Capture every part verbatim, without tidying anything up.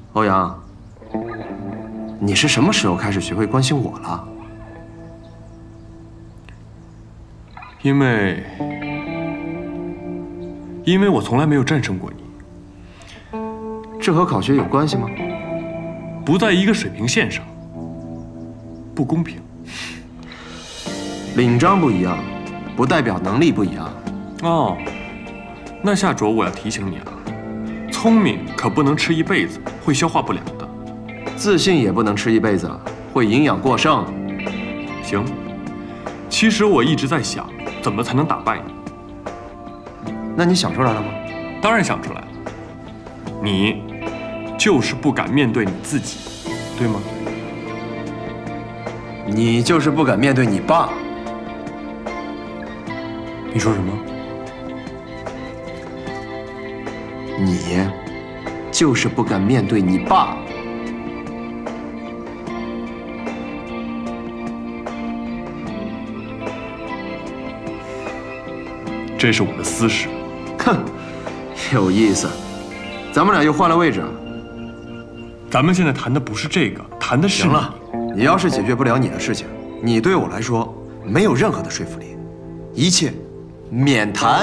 欧阳，你是什么时候开始学会关心我了？ 因为，因为我从来没有战胜过你。 这和考学有关系吗？ 不在一个水平线上，不公平。 领章不一样，不代表能力不一样。 哦，那夏卓，我要提醒你了，聪明可不能吃一辈子，会消化不良的。 自信也不能吃一辈子，会营养过剩。 行，其实我一直在想，怎么才能打败你。 那你想出来了吗？ 当然想出来了。你就是不敢面对你自己，对吗？ 你就是不敢面对你爸。 你说什么？ 你就是不敢面对你爸。 这是我的私事。 哼，有意思。咱们俩又换了位置。 咱们现在谈的不是这个，谈的是行了。你要是解决不了你的事情，你对我来说没有任何的说服力，一切免谈。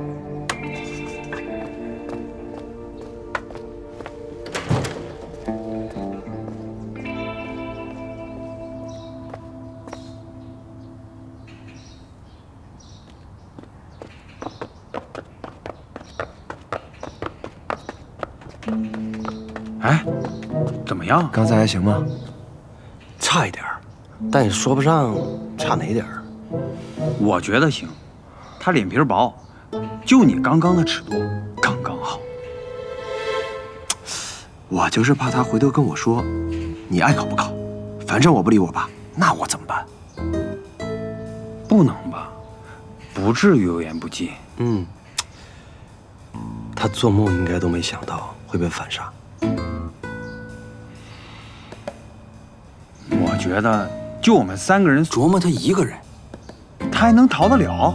哎，怎么样？ 刚才还行吗？ 差一点儿，但也说不上差哪点儿。 我觉得行，他脸皮薄，就你刚刚的尺度，刚刚好。 我就是怕他回头跟我说，你爱考不考，反正我不理我爸，那我怎么办？ 不能吧？不至于油盐不进。 嗯，他做梦应该都没想到会被反杀。 我觉得就我们三个人琢磨他一个人， 他还能逃得了？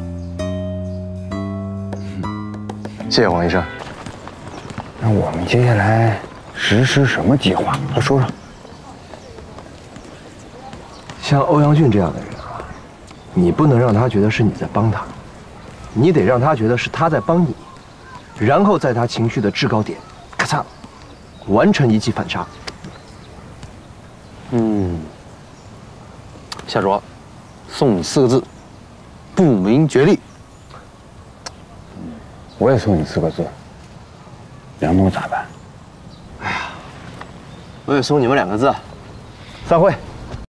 谢谢黄医生。那我们接下来实施什么计划？快说说。 像欧阳俊这样的人啊，你不能让他觉得是你在帮他，你得让他觉得是他在帮你，然后在他情绪的制高点，咔嚓，完成一记反杀。 嗯，夏卓，送你四个字：不明觉厉。我也送你四个字：梁东咋办？ 我也送你们两个字：散会。